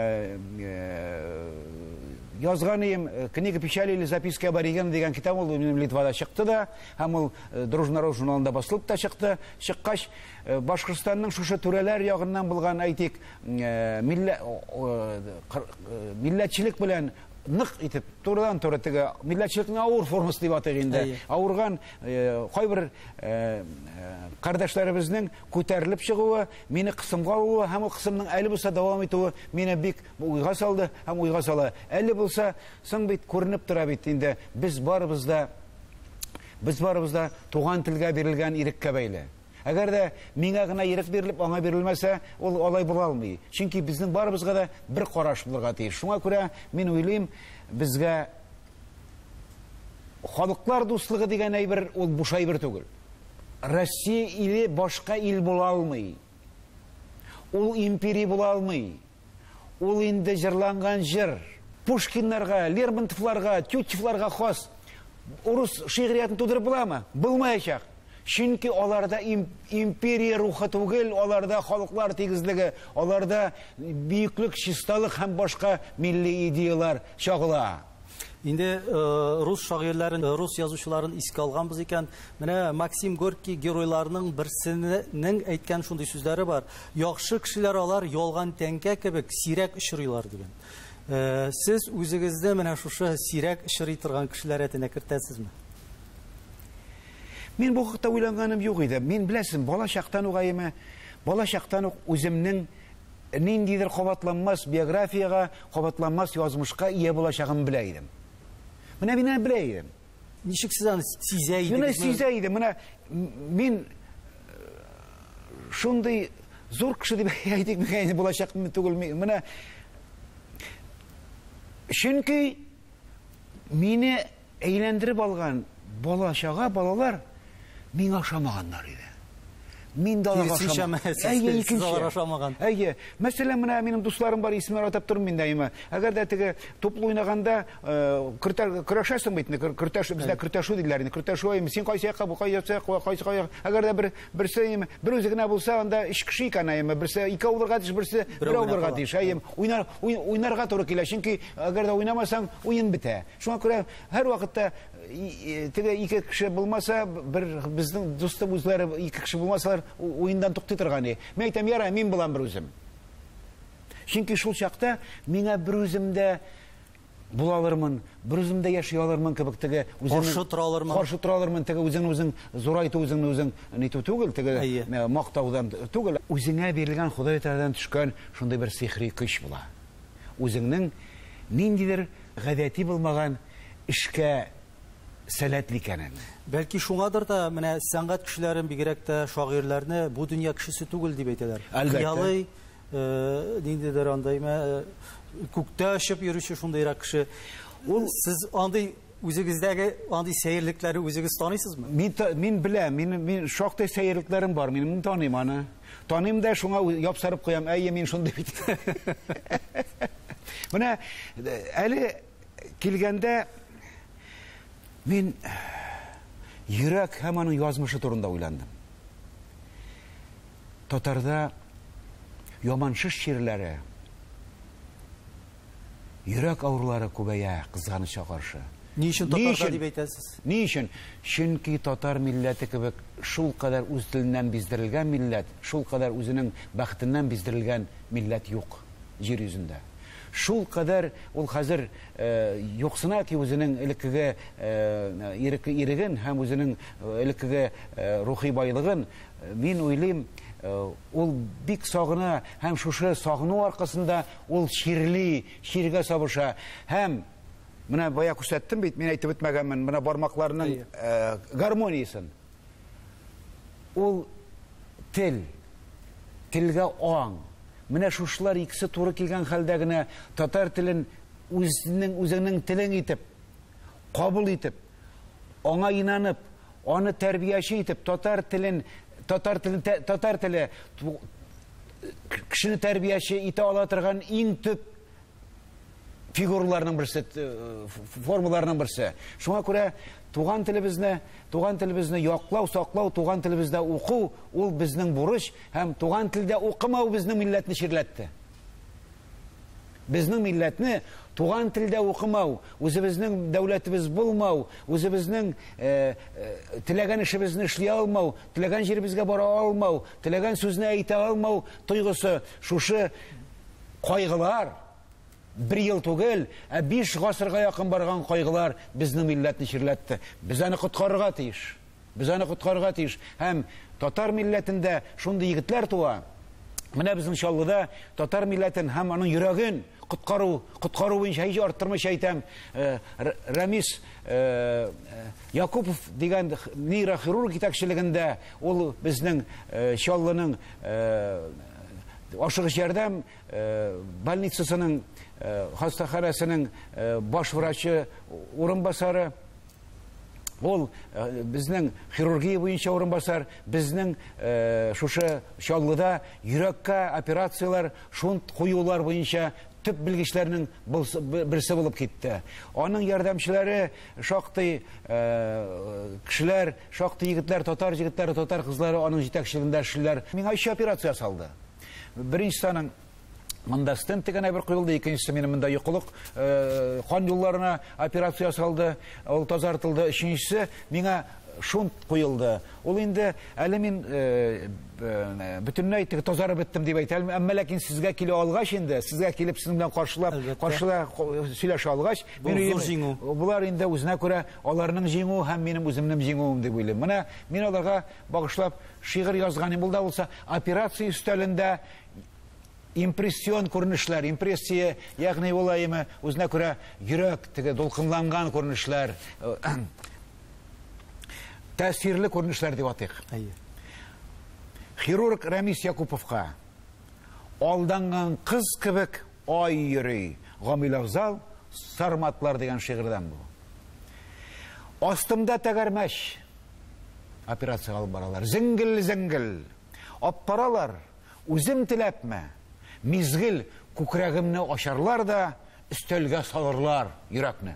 язган идем, книга печали или записки аборигена дигән китап ул минем Литвада чыкты да, һәм ул Дружнарод журналында басылып та чыкты. Чыккач, Башкортстанның шушы түрәләр ягыннан булган, әйтик, милләтчелек белән нык итеп, турыдан туры теге милләтчелекнең авыр формасы дип атыйк инде. Авырган кайбер кардәшләребезнең күтәрелеп чыгуы, мине кысымга алуы һәм ул кысымның әле булса дәвам итүе мине бик уйга салды һәм уйга сала. Әле булса, соң бит күренеп тора бит инде, без барыбыз да без барыбыз да туган телгә бирелгән иреккә бәйле. Әгәр дә миңа гына ирек бирелеп, аңа бирелмәсә, ул алай була алмый. Чөнки безнең барыбызга да бер караш булырга тиеш. Шуңа күрә мин уйлыйм, безгә халыклар дуслыгы дигән әйбер ул буш әйбер түгел. Россия иле башка ил була алмый. Ул империя була алмый. Ул инде җырланган җыр. Пушкиннарга, Лермонтовларга, Тютчевларга хас урыс шигъриятын тудырып буламы? Булмаячак. Чөнки аларда империя рухы түгел, аларда халыклар тигезлеге, аларда бөеклек, чисталык һәм башка милли идеялар чагыла. Инде рус шагыйрьләрен, рус язучыларын искә алганбыз икән, менә Максим Горький геройларының берсенең әйткән шундый сүзләре бар. Яхшы кешеләр алар ялган тәңкә кебек сирәк очрыйлар дигән. Сез үзегезне менә шушы сирәк очрый торган кешеләр рәтенә кертәсезме? Мин бу хакта уйлаганым юк иде. Мин беләсем, бала чактан угайымы, бала чактан ук үземнең ниндидер кабатланмас биографияга, кабатланмас язмышка ия булачагын белә идем. Менә мин белә идем. Ничек сез аны сизә идегез? Менә сизә идем. Менә мин шундый зур кеше дип әйтик, мин булачакмы түгел. Менә чөнки мине әйләндереп алган бала-чага, балалар миңа ошамаганнар иде. Мин дә ошамаган. Әйе, мәсәлән, менә минем дусларым бар, исемнәр атап торам мин даима. Әгәр дә теге туплы уйнаганда көрәшәсең бит, көрәш бездә көрәшү диләр инде. Көрәшү, син кайсы якка, бу кайсы якка, кайсы якка. Әгәр дә бер берсе бер үзе генә булса, анда иш кеше икән, әйе, берсе ике улырга тиеш, берсе бер улырга тиеш. Әйе, уйнар уйнарга туры килә, чөнки әгәр дә уйнамасаң, уен бетә. Шуңа күрә һәр вакытта теге ике кеше булмаса, бер безнең дустым үзләре ике кеше булмасалар, уендан туктый торган иде. Мен әйтәм, ярай, мин булам бер үзем. Чөнки шул чакта миңа бер үземдә була алырмын, бер үземдә яши алырмын кебек теге үземне каршы тора алырмын. Каршы тора алырмын, теге үзеңне үзең зурайту, үзеңне үзең нитү түгел, теге мактаудан түгел. Үзеңә бирелгән Ходай Тәгаләдән төшкән шундый бер сихри көч була. Үзеңнең ниндидер гадәти булмаган эшкә сәләтле икәнен. Бәлки шуңадыр да менә сәнгать кешеләрен, бигрәк тә шагыйрьләрне бу дөнья кешесе түгел дип әйтәләр. Хыялый, ниндидер андаймы, күктә очып йөрүче шундыйрак кеше. Ул сез андый үзегездәге андый сәерлекләре үзегез таныйсызмы? Мин мин беләм, мин мин шактый сәерлекләрем бар, мин таныйм аны. Таныйм да шуңа япсарып куям, әйе, мин шундый бит. Менә әле килгәндә мин йөрәк һәм аның язмышы турында уйландым. Татарда яманшыш ширләре, йөрәк авырулары күбәя, кызганычка каршы. Ни өчен татарда дип әйтәсез? Ни өчен? Чөнки татар милләте кебек шул кадәр үз теленнән биздерелгән милләт, шул кадәр үзенең бәхетеннән биздерелгән милләт юк җир йөзендә. Шул кадәр ул хәзер юксына ки үзенең элеккеге иреген һәм үзенең элеккеге рухи байлыгын, мин уйлыйм, ул бик сагына һәм шушы сагыну аркасында ул ширли, ширгә сабыша һәм менә бая күрсәттем бит, мин әйтеп бетмәгәнмен, менә бармакларның гармониясын. Ул тел, телгә аң. Менә шушлар икесе туры килгән хәлдә генә татар телен үзенең үзенең телен итеп, кабул итеп, аңа инанып, аны тәрбияче итеп, татар телен, татар телен, татар теле кешене тәрбияче итә ала торган иң төп фигураларның берсе, формаларның берсе. Шуңа күрә туган телебезне, туган телебезне яклау, саклау, туган телебездә уку, ул безнең бурыч, һәм туган телдә укымау безнең милләтне ширләтте. Безнең милләтне туган телдә укымау, үзебезнең дәүләтебез булмау, үзебезнең теләгән эшебезне эшли алмау, теләгән җиребезгә бара алмау, теләгән сүзне әйтә алмау тойгысы, шушы кайгылар bir yıl түгел, ә биш гасырга якын барган кайгылар безнең милләтне ширләтте. Без аны коткарырга тиеш. Без аны коткарырга тиеш. Һәм татар милләтендә шундый егетләр туа. Менә безнең Чаллыда татар милләтен һәм аның йөрәген коткару, коткару буенча һич арттырмыйча әйтәм, Рамис Якупов дигән нейрохирург итәкчелегендә ул безнең Чаллының ашыгыч ярдәм больницасының хастаханәсенең баш врачы урынбасары, ул безнең хирургия буенча урынбасар, безнең шушы Чаллыда йөрәккә операциялар, шунт куюлар буенча төп белгечләрнең берсе булып китте. Аның ярдәмчеләре шактый кешеләр, шактый егетләр, татар егетләре, татар кызлары аның җитәкчелегендә эшләр. Миңа өч операция салды. Беренчесенең монда стенд дигән бер куелды, икенчесе минем монда йокылык қан юлларына операция салды, ул тазартылды. Өченчесе миңа шунт куелды. Ул инде әле мин бөтенләй тазарып беттем дип әйтәм, әмма ләкин сезгә килә алгач инде, сезгә килеп сезнең белән каршылап, каршыла сөйләшә алгач, булар инде үзенә күрә аларның җиңү һәм минем үземнең җиңүем дип уйлыйм. Менә мин аларга багышлап шигырь язганым булда булса, операция өстәлендә импрессион күренешләр, импрессия, ягъни улаймы, үзенә күрә йөрәк теге дулкынланган күренешләр, тәэсирле күренешләр дип атыйк. Хирург Рамис Якуповка алданган кыз кебек ай йөри, Гамил Авзал Сарматлар дигән шигырьдән бу. Астымда тәгәрмәч операция алып баралар. Зиңгел-зиңгел аппаралар, үзем теләпме, мизгел күкрәгемне ачарлар да өстәлгә салырлар йөрәкне.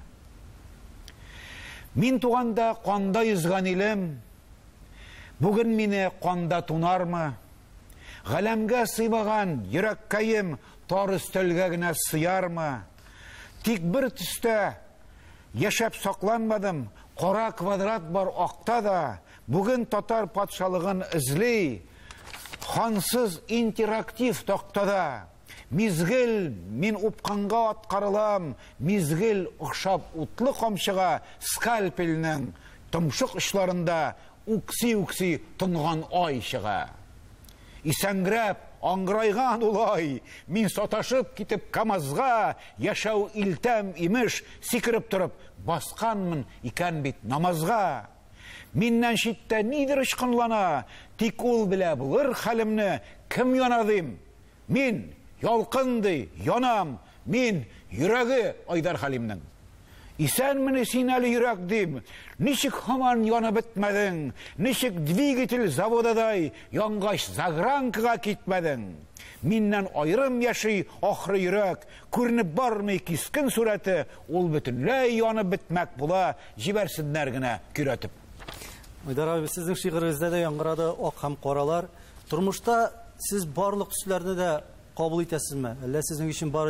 Мин туганда канда йөзгән илем, бүген мине канда тунармы? Галәмгә сыймаган йөрәккәем тар өстәлгә генә сыярмы? Тик бер төстә яшәп сакланмадым, кара квадрат бар акта да, бүген татар патшалыгын эзли, хансыз интерактив тактада. Мизгел мин упканга аткарылам, мизгел охшап утлы камчыга скальпельнең томшык очларында укси-укси тонган ай чыга. Исәнгрәп, аңгырайган улай, мин саташып китеп КамАЗга, яшәү илтәм имеш, сикереп торып, басканмын икән бит намазга. Миннән читтә нидер ычкынлана, тик ул белә булыр хәлемне, кем янадым? Мин ялкынды, янам, мин йөрәге Айдар Хәлимнең. Исәнмени син әле йөрәк дим, ничек һаман янып бетмәдең, ничек двигатель заводадай янгач загранкага китмәдең. Миннән айрым яши ахры йөрәк, күренеп бармый кискен сурәте, ул бөтенләй янып бетмәк була, җибәрсеннәр генә күрәтеп. Айдар абый, сезнең шигырегездә дә яңгырады ак һәм каралар. Тормышта сез барлык төсләрне дә кабул итәсезме? Әллә сезнең өчен бары тик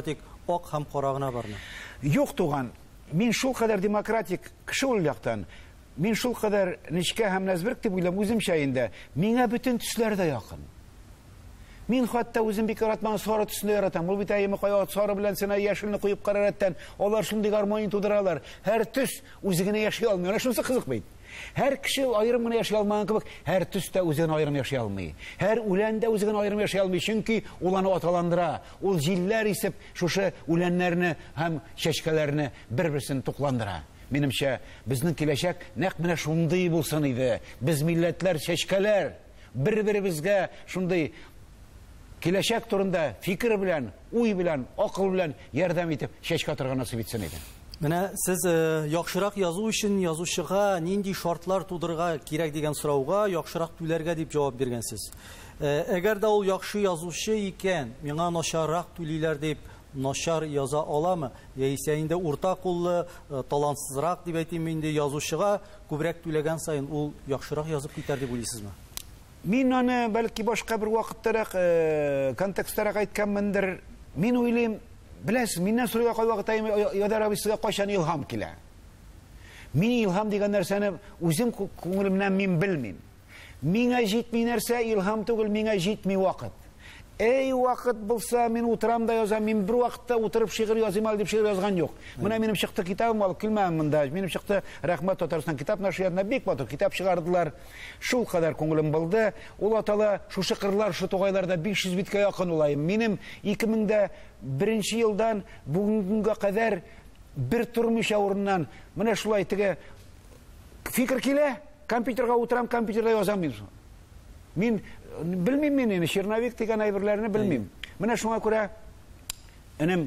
ак һәм кара гына бармы? Юк туган, мин шул кадәр демократик кеше ул яктан, мин шул кадәр нечкә һәм нәзберк дип уйлам үземчә инде, миңа бөтен төсләр дә якын. Мин хатта үзем бик яратмаган сары төсне яратам. Ул бит әйеме кая сары белән сине яшелне куеп карараттан, алар шундый гармония тудыралар. Һәр төс үзе генә яши алмый. Ана шунысы кызык бит. Һәр кеше аерым гына яши алмаган кебек, һәр төс тә үзе генә аерым яши алмый. Һәр үлән дә үзе генә аерым яши алмый, чөнки ул аны аталандыра. Ул җилләр исеп шушы үләннәрне һәм чәчкәләрне бер-берсен тукландыра. Минемчә, безнең киләчәк нәкъ менә шундый булсын иде. Без милләтләр, чәчкәләр бер-беребезгә шундый киләчәк турында фикер белән, уй белән, акыл белән ярдәм итеп чәчкә торган насыйп итсен иде. Менә сез яхшырак язу өчен язучыга нинди шартлар тудырырга кирәк дигән сорауга яхшырак түләргә дип җавап биргәнсез. Әгәр дә ул яхшы язучы икән, миңа начаррак түлиләр дип начар яза аламы? Яисә инде урта куллы, талантсызрак дип әйтим инде язучыга күбрәк түләгән саен ул яхшырак язып китәр дип уйлыйсызмы? Мин аны бәлки башка бер вакыттарак контексттарак әйткәнмендер. Мин уйлыйм, беләсез, миннән сорыйга кайвакыт Ядар абыйсыга кайчан илһам килә. Мин илһам дигән нәрсәне үзем күңелемнән мин белмим. Миңа җитми нәрсә илһам түгел, миңа җитми вакыт. Эй вакыт булса, мин утырам да язам, мин бер вакытта утырып шигырь языйм әле дип шигырь язган юк. Менә минем чыкты китабым алып килмәм монда. Минем чыкты Рәхмәт Татарстан китап нашриятына бик батыр китап чыгардылар. Шул кадәр күңелем булды. Ул атала шушы кырлар, шу тугайларда биш йөз биткә якын улайым. Минем ике мең дә беренче елдан бүгенгә кадәр бер тормыша урыннан менә шулай теге фикер килә, компьютерга утырам, компьютерда язам мин. Мин белмим мин инде Черновик дигән әйберләрне белмим. Менә шуңа күрә энем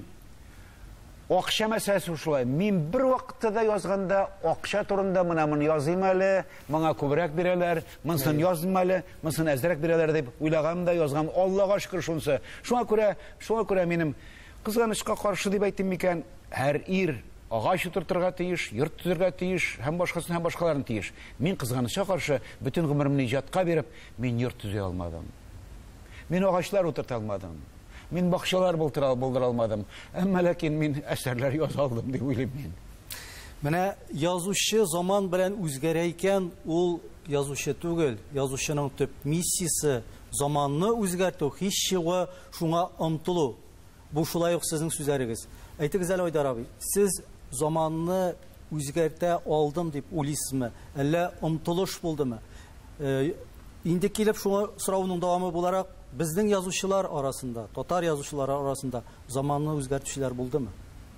акча мәсьәләсе шулай. Мин бер вакытта да язганда акча турында менә моны языйм әле, моңа күбрәк бирәләр, монысын языйм әле, монысын әзрәк бирәләр дип уйлагам да язгам. Аллага шөкер шунсы. Шуңа күрә, шуңа күрә минем кызганычка каршы дип әйтим микән, һәр ир агач утыртырга тиеш, йорт төзергә тиеш, һәм башкасын һәм башкаларын тиеш. Мин кызганычка каршы бүтән гомеремне иҗатка биреп, мин йорт төзей алмадым. Мин агачлар утырта алмадым. Мин бакчалар булдыра алмадым. Әмма ләкин мин әсәрләр яза алдым дип уйлыйм мин. Менә язучы заман белән үзгәрә икән, ул язучы түгел. Язучының төп миссиясе заманны үзгәртү, һичшыгы шуңа омтылу. Бу шулай ук сезнең сүзләрегез. Әйтегез әле Айдар абый, сез заманны үзгәртә алдым дип уйлыйсызмы? Әллә омтылыш булдымы? Инде килеп шуңа сорауның дәвамы буларак, безнең язучылар арасында, татар язучылары арасында заманны үзгәртүчеләр булдымы?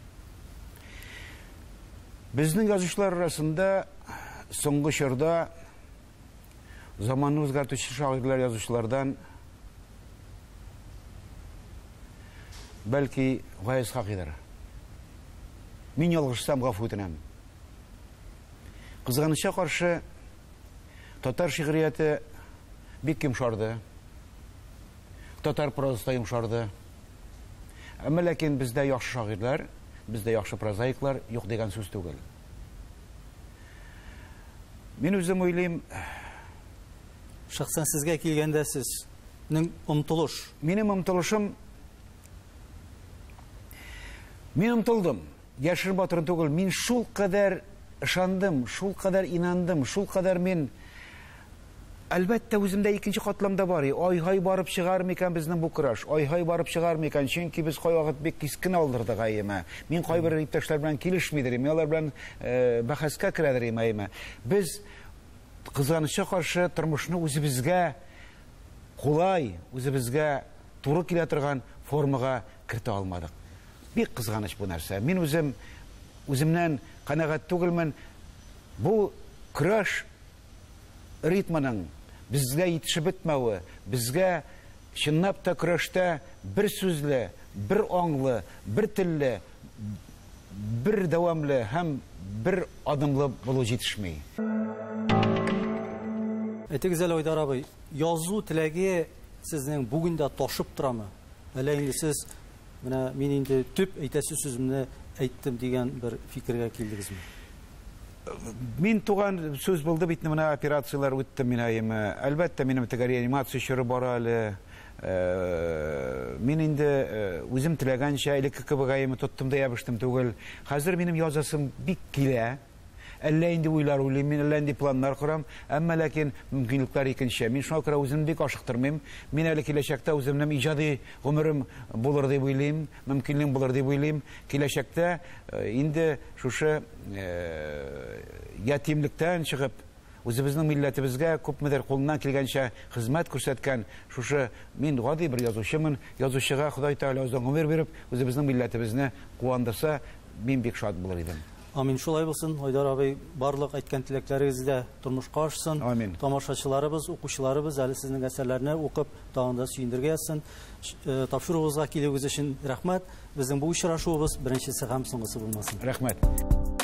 Безнең язучылар арасында соңгы чорда заманны үзгәртүче шагыйрьләр язучылардан бәлки Гаяз Хакыйдар. Мин ялгышсам гафу үтенәм. Кызганычка каршы татар шигърияте бик йомшарды. Татар прозасы йомшарды. Әмма ләкин бездә яхшы шагыйрьләр, бездә яхшы прозаиклар юк дигән сүз түгел. Мин үзем уйлыйм, шәхсән сезгә килгәндә сезнең омтылыш. Минем омтылышым, мин омтылдым. Яшер батырын түгел, мин шул кадәр ышандым, шул кадәр инандым, шул кадәр мин әлбәттә үземдә икенче катламда бар. Ай-һай барып чыгар микән безнең бу көрәш? Ай-һай барып чыгар микән? Чөнки без кайвакыт бик кискен алдырдык әйеме. Мин кайбер иптәшләр белән килешмидер, мин алар белән бәхәскә керәдер әйеме. Без кызганычка каршы тормышны үзебезгә кулай, үзебезгә туры килә торган формага кертә алмадык. Бик кызганыч бу нәрсә. Мин үзем үземнән канәгать түгелмен. Бу көрәш ритмының безгә итешеп бетмәве, безгә чынлап та көрәштә бер сүзле, бер аңлы, бер телле, бер дәвамлы һәм бер адымлы булу җитешми. Әйтегез әле Айдар абый, язу теләге сезнең бүгендә ташып торамы? Әллә инде сез менә мин инде төп әйтәсе сүземне әйттем дигән бер фикергә килдегезме? Мин туган сүз булды бит, менә операциялар үтте мин әйеме. Әлбәттә минем теге реанимация чоры бара әле. Мин инде үзем теләгәнчә элекке кебегәйме тоттым да ябыштым түгел. Хәзер минем язасым бик килә. Әллә инде уйлар уйлыйм, мин әллә инде планнар корам, әмма ләкин мөмкинлекләр икенче. Мин шуңа күрә үземне бик ашыктырмыйм. Мин әле киләчәктә үземнең иҗади гомерем булыр дип уйлыйм, мөмкинлек булыр дип уйлыйм. Киләчәктә инде шушы ятимлектән чыгып, үзебезнең милләтебезгә күпмедер кулыннан килгәнчә хезмәт күрсәткән шушы мин гади бер язучымын. Язучыга Ходай Тәгалә үзенең гомер биреп, үзебезнең милләтебезне куандырса, мин бик шат булыр идем. Амин, шулай булсын. Айдар абый, барлык әйткән теләкләрегездә тормышка ашсын. Амин. Тамашачыларыбыз, укучыларыбыз әле сезнең әсәрләрне укып, тагын да сөендергә язсын. Тапшыруыгызга килүегез өчен рәхмәт. Безнең бу очрашуыбыз беренчесе һәм соңгысы булмасын. Рәхмәт.